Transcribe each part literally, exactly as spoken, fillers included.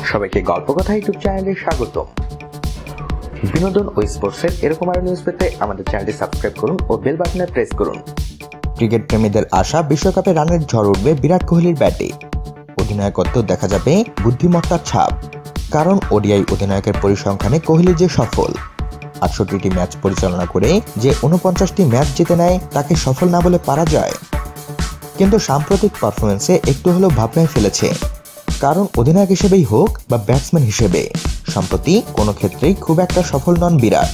সবাইকে গল্প কথা ইউটিউব চ্যানেলে স্বাগতম। বিনোদন ও স্পোর্টসের এরকম আরো নিউজ পেতে আমাদের চ্যানেলটি সাবস্ক্রাইব করুন ও বেল বাটনে প্রেস করুন। ক্রিকেট প্রেমীদের আশা, বিশ্বকাপে রানের ঝড় উঠবে বিরাট কোহলির ব্যাটে। অধিনায়কত্ব দেখা যাবে বুদ্ধিমত্তার ছাপ, কারণ ওডিআই অধিনায়কের পরিসংখ্যানে কোহলি যে সফল। আটষট্টিটি ম্যাচ পরিচালনা করে যে উনপঞ্চাশটি ম্যাচ জিতে নেয় তাকে সফল না বলে পারা যায়। কিন্তু সাম্প্রতিক পারফরমেন্সে একটু হলেও ভাবনায় ফেলেছে, কারণ অধিনায়ক হিসেবেই হোক বা ব্যাটসম্যান হিসেবে সম্প্রতি কোনো ক্ষেত্রেই খুব একটা সফল নন বিরাট।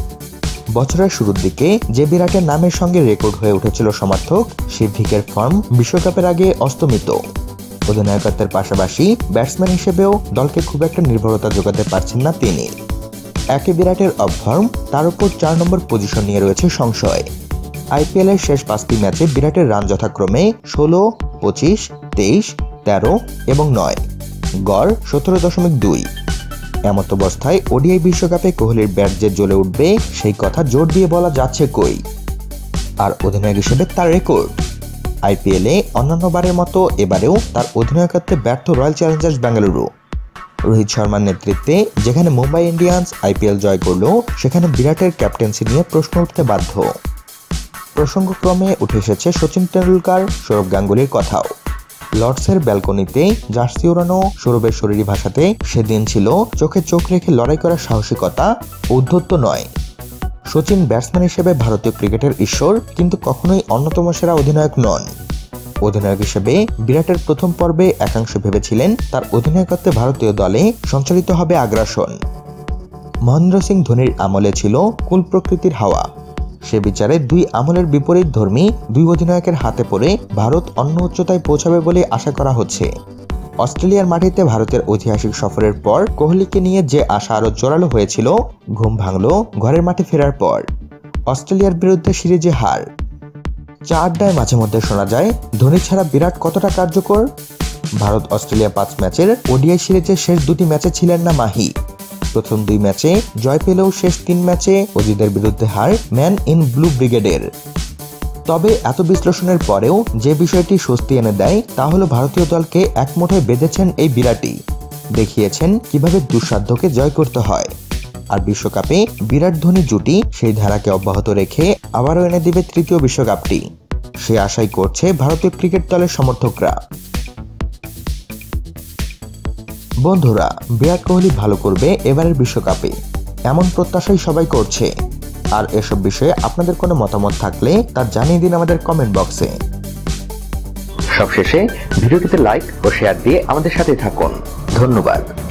বছরের শুরুর দিকে যে বিরাটের নামের সঙ্গে রেকর্ড হয়ে উঠেছিল সমর্থক, সেই ভিকের ফর্ম বিশ্বকাপের আগে অস্তমিত। অধিনায়কত্বের পাশাপাশি ব্যাটসম্যান হিসেবেও দলকে খুব একটা নির্ভরতা যোগাতে পারছেন না তিনি। একে বিরাটের অফ ফর্ম, তার উপর চার নম্বর পজিশন নিয়ে রয়েছে সংশয়। আইপিএল এর শেষ পাঁচটি ম্যাচে বিরাটের রান যথাক্রমে ষোলো, পঁচিশ, তেইশ, তেরো এবং নয়, গড় সতেরো দশমিক দুই। এমত অবস্থায় ওডিআই বিশ্বকাপে কোহলির ব্যাট যে জ্বলে উঠবে সেই কথা জোর দিয়ে বলা যাচ্ছে কই। আর অধিনায়ক হিসেবে তার রেকর্ড। আইপিএলে অন্যান্য বারের মতো এবারেও তার অধিনায়কত্বে ব্যর্থ রয়্যাল চ্যালেঞ্জার্স বেঙ্গালুরু। রোহিত শর্মার নেতৃত্বে যেখানে মুম্বাই ইন্ডিয়ান্স আইপিএল জয় করল, সেখানে বিরাটের ক্যাপ্টেন্সি নিয়ে প্রশ্ন উঠতে বাধ্য। প্রসঙ্গক্রমে উঠে এসেছে সচিন তেন্ডুলকার, সৌরভ গাঙ্গুলির কথাও। লর্ডসের ব্যালকনিতে জার্সি ওড়ানো সৌরভের শরীরী ভাষাতে সেদিন ছিল চোখে চোখ রেখে লড়াই করার সাহসিকতা, ঔদ্ধত্য নয়। সচিন ব্যাটসম্যান হিসেবে ভারতীয় ক্রিকেটের ঈশ্বর, কিন্তু কখনোই অন্যতম সেরা অধিনায়ক নন। অধিনায়ক হিসেবে বিরাটের প্রথম পর্বে একাংশ ভেবেছিলেন তার অধিনায়কত্বে ভারতীয় দলে সঞ্চালিত হবে আগ্রাসন। মহেন্দ্র সিং ধোনির আমলে ছিল কুল প্রকৃতির হাওয়া। সে বিচারে দুই আমলের বিপরীত ধর্মী দুই অধিনায়কের হাতে পড়ে ভারত অন্য উচ্চতায় পৌঁছাবে বলে আশা করা হচ্ছে। অস্ট্রেলিয়ার মাটিতে ভারতের ঐতিহাসিক সফরের পর কোহলিকে নিয়ে যে আশা আরো জোরালো হয়েছিল, ঘুম ভাঙল ঘরের মাঠে ফেরার পর। অস্ট্রেলিয়ার বিরুদ্ধে সিরিজে হার। চা আড্ডায় মাঝে মধ্যে শোনা যায়, ধোনি ছাড়া বিরাট কতটা কার্যকর। ভারত অস্ট্রেলিয়া পাঁচ ম্যাচের ওডিআই সিরিজের শেষ দুটি ম্যাচে ছিলেন না মাহি। প্রথম দুই ম্যাচে জয় পেলেও শেষ তিন ম্যাচে অজিদের বিরুদ্ধে হার ম্যান ইন ব্লু ব্রিগেডের। তবে এত বিশ্লেষণের পরেও যে বিষয়টি স্বস্তি এনে দেয় তা হলো ভারতীয় দলকে এক মুঠোয় বেঁধেছেন এই বিরাটই। দেখিয়েছেন কিভাবে দুঃসাধ্যকে জয় করতে হয়। আর বিশ্বকাপে বিরাট ধোনি জুটি সেই ধারাকে অব্যাহত রেখে আবারও এনে দিবে তৃতীয় বিশ্বকাপটি। সে আশাই করছে ভারতীয় ক্রিকেট দলের সমর্থকরা। বন্ধুরা, বিরাট কোহলি ভালো করবে এবারের বিশ্বকাপে, এমন প্রত্যাশাই সবাই করছে। আর এসব বিষয়ে আপনাদের কোনো মতামত থাকলে তা জানিয়ে দিন আমাদের কমেন্ট বক্সে। সবশেষে ভিডিওটিতে লাইক ও শেয়ার দিয়ে আমাদের সাথে থাকুন। ধন্যবাদ।